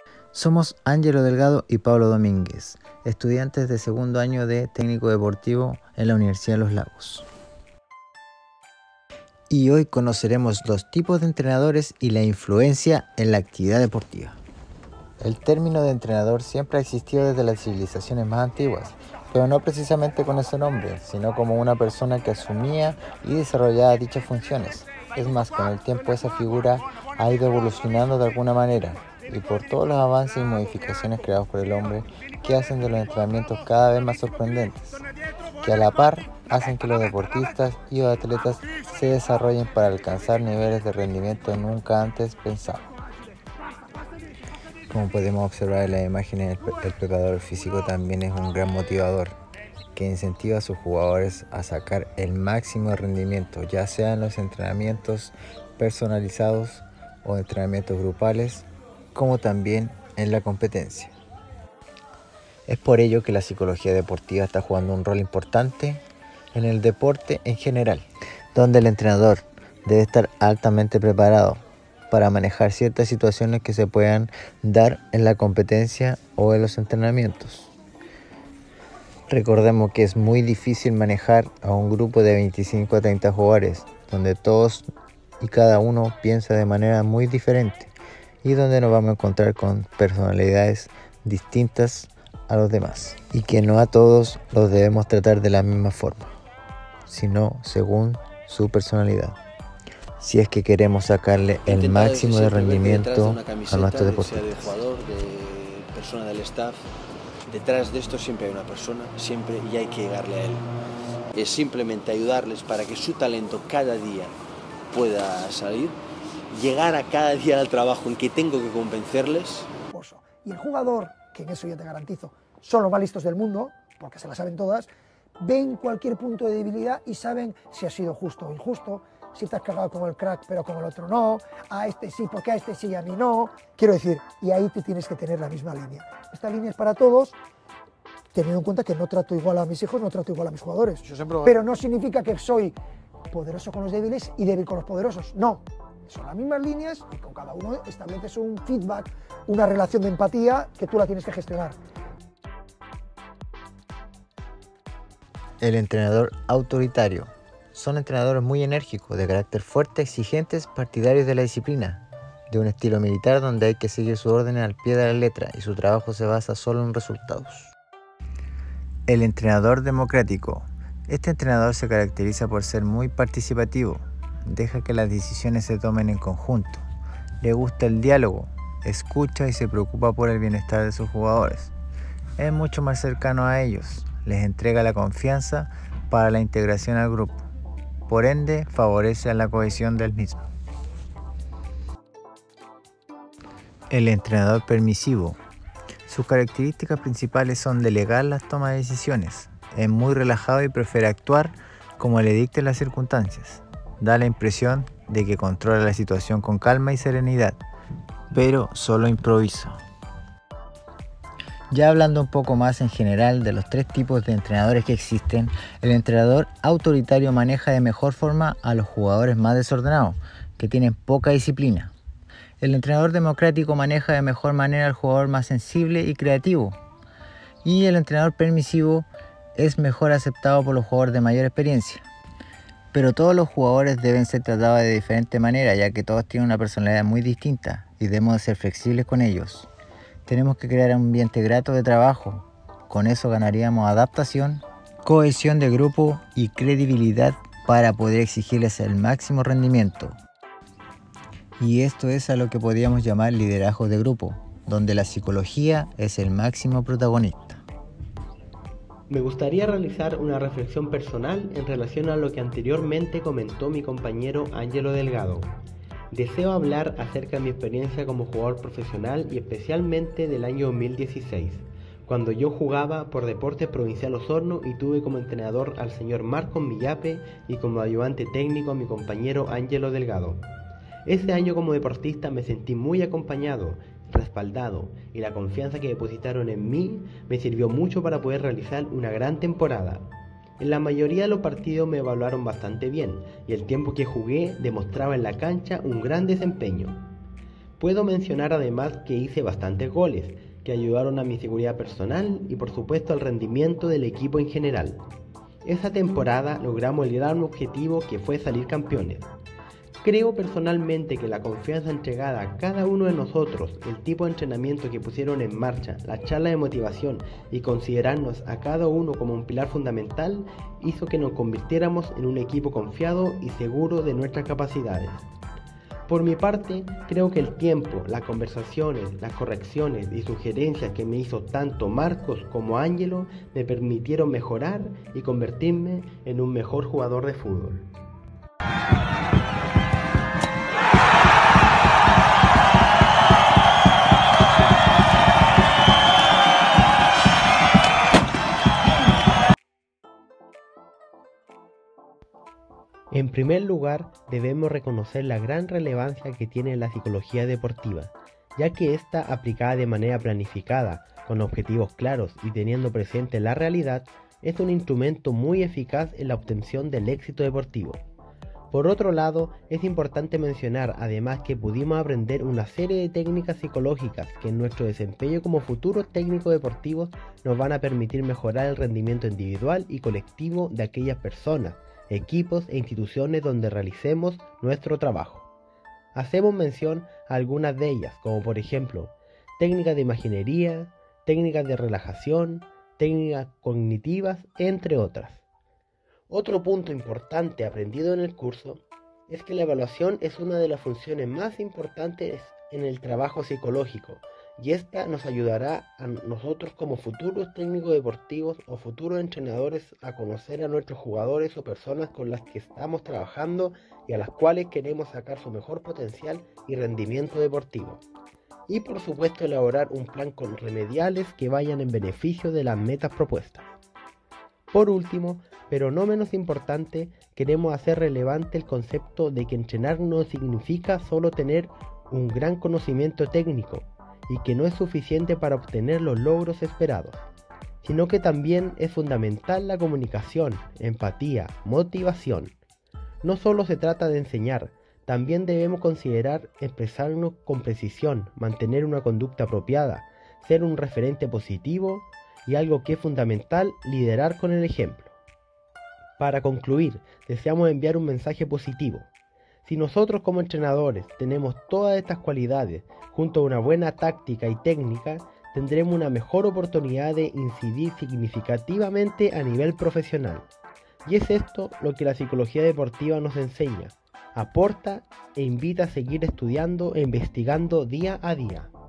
Somos Ángelo Delgado y Pablo Domínguez, estudiantes de segundo año de técnico deportivo en la Universidad de Los Lagos. Y hoy conoceremos los tipos de entrenadores y la influencia en la actividad deportiva. El término de entrenador siempre ha existido desde las civilizaciones más antiguas, pero no precisamente con ese nombre, sino como una persona que asumía y desarrollaba dichas funciones. Es más, con el tiempo esa figura ha ido evolucionando de alguna manera, y por todos los avances y modificaciones creados por el hombre que hacen de los entrenamientos cada vez más sorprendentes, que a la par hacen que los deportistas y los atletas se desarrollen para alcanzar niveles de rendimiento nunca antes pensados. Como podemos observar en las imágenes, el preparador físico también es un gran motivador que incentiva a sus jugadores a sacar el máximo rendimiento, ya sea en los entrenamientos personalizados o entrenamientos grupales, como también en la competencia. Es por ello que la psicología deportiva está jugando un rol importante en el deporte en general, donde el entrenador debe estar altamente preparado para manejar ciertas situaciones que se puedan dar en la competencia o en los entrenamientos. Recordemos que es muy difícil manejar a un grupo de 25 a 30 jugadores, donde todos y cada uno piensa de manera muy diferente y donde nos vamos a encontrar con personalidades distintas a los demás, y que no a todos los debemos tratar de la misma forma, sino según su personalidad, si es que queremos sacarle el máximo de rendimiento a nuestros deportistas. De jugador, de persona del staff, detrás de esto siempre hay una persona, siempre, y hay que llegarle a él. Es simplemente ayudarles para que su talento cada día pueda salir, llegar a cada día al trabajo en que tengo que convencerles. Y el jugador, que en eso yo te garantizo, son los más listos del mundo, porque se la saben todas, ven cualquier punto de debilidad y saben si ha sido justo o injusto, si te has cargado con el crack pero con el otro no, a este sí, porque a este sí y a mí no. Quiero decir, y ahí te tienes que tener la misma línea. Esta línea es para todos, teniendo en cuenta que no trato igual a mis hijos, no trato igual a mis jugadores. Pero no significa que soy poderoso con los débiles y débil con los poderosos, no. Son las mismas líneas y con cada uno estableces un feedback, una relación de empatía que tú la tienes que gestionar. El entrenador autoritario. Son entrenadores muy enérgicos, de carácter fuerte, exigentes, partidarios de la disciplina, de un estilo militar donde hay que seguir sus órdenes al pie de la letra y su trabajo se basa solo en resultados. El entrenador democrático. Este entrenador se caracteriza por ser muy participativo, deja que las decisiones se tomen en conjunto, le gusta el diálogo, escucha y se preocupa por el bienestar de sus jugadores. Es mucho más cercano a ellos, les entrega la confianza para la integración al grupo, por ende favorece a la cohesión del mismo. El entrenador permisivo. Sus características principales son delegar las tomas de decisiones, es muy relajado y prefiere actuar como le dicten las circunstancias. Da la impresión de que controla la situación con calma y serenidad, pero solo improvisa. Ya hablando un poco más en general de los tres tipos de entrenadores que existen, el entrenador autoritario maneja de mejor forma a los jugadores más desordenados, que tienen poca disciplina. El entrenador democrático maneja de mejor manera al jugador más sensible y creativo. Y el entrenador permisivo es mejor aceptado por los jugadores de mayor experiencia. Pero todos los jugadores deben ser tratados de diferente manera, ya que todos tienen una personalidad muy distinta y debemos de ser flexibles con ellos. Tenemos que crear un ambiente grato de trabajo. Con eso ganaríamos adaptación, cohesión de grupo y credibilidad para poder exigirles el máximo rendimiento. Y esto es a lo que podríamos llamar liderazgo de grupo, donde la psicología es el máximo protagonista. Me gustaría realizar una reflexión personal en relación a lo que anteriormente comentó mi compañero Ángelo Delgado. Deseo hablar acerca de mi experiencia como jugador profesional y especialmente del año 2016, cuando yo jugaba por Deportes Provincial Osorno y tuve como entrenador al señor Marcos Millape y como ayudante técnico a mi compañero Ángelo Delgado. Ese año como deportista me sentí muy acompañado, respaldado, y la confianza que depositaron en mí me sirvió mucho para poder realizar una gran temporada. En la mayoría de los partidos me evaluaron bastante bien y el tiempo que jugué demostraba en la cancha un gran desempeño. Puedo mencionar además que hice bastantes goles, que ayudaron a mi seguridad personal y por supuesto al rendimiento del equipo en general. Esa temporada logramos el gran objetivo que fue salir campeones. Creo personalmente que la confianza entregada a cada uno de nosotros, el tipo de entrenamiento que pusieron en marcha, la charla de motivación y considerarnos a cada uno como un pilar fundamental hizo que nos convirtiéramos en un equipo confiado y seguro de nuestras capacidades. Por mi parte, creo que el tiempo, las conversaciones, las correcciones y sugerencias que me hizo tanto Marcos como Ángelo me permitieron mejorar y convertirme en un mejor jugador de fútbol. En primer lugar, debemos reconocer la gran relevancia que tiene la psicología deportiva, ya que esta, aplicada de manera planificada, con objetivos claros y teniendo presente la realidad, es un instrumento muy eficaz en la obtención del éxito deportivo. Por otro lado, es importante mencionar además que pudimos aprender una serie de técnicas psicológicas que en nuestro desempeño como futuros técnicos deportivos nos van a permitir mejorar el rendimiento individual y colectivo de aquellas personas, equipos e instituciones donde realicemos nuestro trabajo. Hacemos mención a algunas de ellas, como por ejemplo, técnicas de imaginería, técnicas de relajación, técnicas cognitivas, entre otras. Otro punto importante aprendido en el curso es que la evaluación es una de las funciones más importantes en el trabajo psicológico, y esta nos ayudará a nosotros como futuros técnicos deportivos o futuros entrenadores a conocer a nuestros jugadores o personas con las que estamos trabajando y a las cuales queremos sacar su mejor potencial y rendimiento deportivo. Y por supuesto elaborar un plan con remediales que vayan en beneficio de las metas propuestas. Por último, pero no menos importante, queremos hacer relevante el concepto de que entrenar no significa solo tener un gran conocimiento técnico, y que no es suficiente para obtener los logros esperados, sino que también es fundamental la comunicación, empatía, motivación. No solo se trata de enseñar, también debemos considerar expresarnos con precisión, mantener una conducta apropiada, ser un referente positivo y algo que es fundamental, liderar con el ejemplo. Para concluir, deseamos enviar un mensaje positivo. Si nosotros como entrenadores tenemos todas estas cualidades junto a una buena táctica y técnica, tendremos una mejor oportunidad de incidir significativamente a nivel profesional. Y es esto lo que la psicología deportiva nos enseña, aporta e invita a seguir estudiando e investigando día a día.